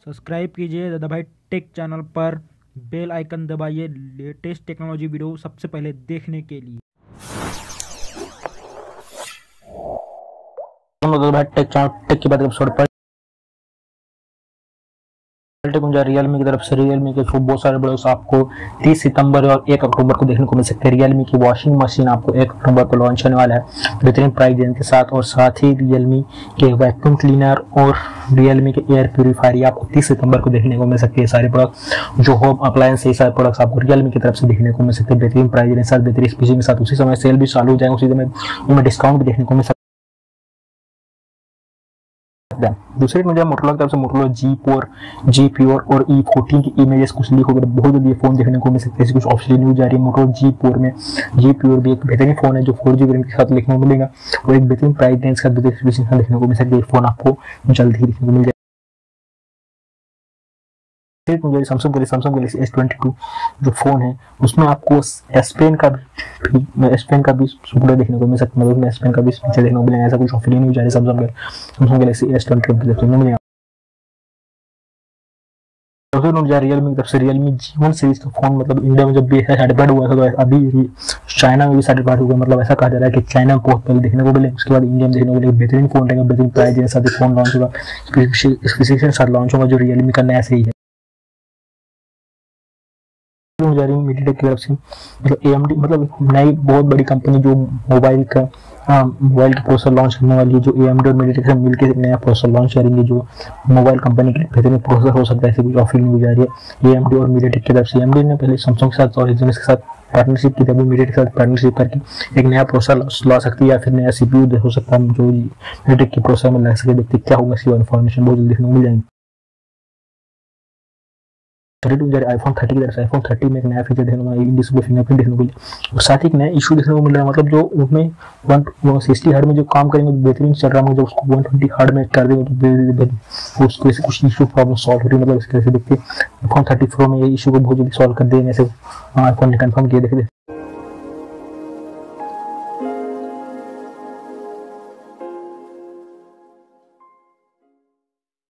Subscribe कीजिए Dada Bhai tech channel पर, bell icon दबाइए लेटेस्ट टेक्नोलॉजी वीडियो सबसे पहले देखने के लिए। दादा भाई टेक चैनल टेक की बात एपिसोड पर रियलमी की तरफ से रियलमी के बहुत सारे ब्लॉग्स आपको 30 सितंबर और 1 अक्टूबर को देखने को मिल सकते हैं। रियलमी की वॉशिंग मशीन आपको 1 अक्टूबर को लॉन्च होने वाला है बेहतरीन प्राइस रेंज के साथ, और साथ ही रियलमी के वैक्यूम क्लीनर और रियलमी के एयर प्यूरीफायर आपको 30 सितंबर को देखने को मिल सकते हैं। सारे प्रोडक्ट जो होम अप्लायंस है, सारे प्रोडक्ट्स आपको रियलमी की तरफ से देखने को मिल सकते हैं बेहतरीन प्राइस रेंज के साथ, बेहतरीन स्पेसिंग के साथ। उसी समय सेल भी चालू हो जाएगा, उसी समय उनमें डिस्काउंट भी देखने को मिल सकता है। दूसरे मुझे मोटोरोला की तरफ से मोटोरोला जी प्योर और E14 की इमेजेस कुछ लीक हो गए, बहुत जल्दी ये फोन देखने को मिल सकते हैं। कुछ ऑफिशियल न्यूज आ रही है मोटोरोला जी प्योर भी एक बेहतरीन फोन है जो 4G वेरिएंट के साथ देखने को मिलेगा, और एक बेहतरीन प्राइस रेंज के साथ देखने को मिल सकता है। फोन आपको जल्द ही देखने को मिल जाएगा। मुझे सैमसंग गैलेक्सी S22 जो फोन है उसमें आपको S पेन का भी सुपर देखने को मिल सकता है, मतलब S पेन का भी फीचर देखने को मिलेगा। ऐसा कुछ ऑफिशियल न्यूज आ रही है सैमसंग गैलेक्सी S22 देखने को मिलेगा। रियलमी की तरफ से रियलमी G1 सीरीज का फोन, मतलब इंडिया में जब भी सर्टिफाइड हुआ था तो अभी चाइना में भी सर्टिफाइड हुआ, मतलब ऐसा कहा जा रहा है कि चाइना में बहुत पहले देखने को मिले, उसके बाद इंडिया में देखने को मिले। बेहतरीन फोन रहेगा, बेहतरीन प्राइस के साथ फोन लॉन्च होगा, स्पेसिफिकेशन के साथ लॉन्च होगा जो रियलमी का नया सीरीज है। जा रही है मीडियाटेक की तरफ से, मतलब AMD, मतलब नई बहुत बड़ी कंपनी जो मोबाइल के प्रोसेसर लॉन्च करने वाली है, जो AMD और मीडियाटेक से मिलकर एक नया प्रोसेसर लॉन्च करेंगे जो मोबाइल कंपनी के बेहतरीन प्रोसेसर हो सकता है। ऐसे कुछ ऑफिशियल न्यूज आ रही है AMD और मीडियाटेक की तरफ से। AMD ने पहले सैमसंग के साथ और एक्सिनोस के साथ पार्टनरशिप की थी, अभी मीडियाटेक के साथ पार्टनरशिप करके एक नया प्रोसेसर ला सकती है, या फिर नया CPU हो सकता है जो मीडियाटेक के प्रोसेसर में लग सके। देखते क्या होगा, इसकी इन्फॉर्मेशन बहुत जल्दी देखने को मिल जाएंगी। iPhone 30 की तरफ से iPhone 30 में एक नया फीचर देखने को मिला, डिस्प्ले फिंगरप्रिंट देखने को मिला, और साथ ही एक नया इशू देखने को मिल रहा है, मतलब जो उसमें 160 हर्ट्ज में जो काम करेंगे बेहतरीन चल रहा है, जब उसको 120 हर्ट्ज में कर देंगे तो उसको ऐसे कुछ इशू प्रॉब्लम सॉल्व हो रही है। मतलब इसके देखते iPhone 30 Pro में ये इशू को बहुत जल्दी सॉल्व कर देंगे, ऐसे iPhone ने कंफर्म किया। देखते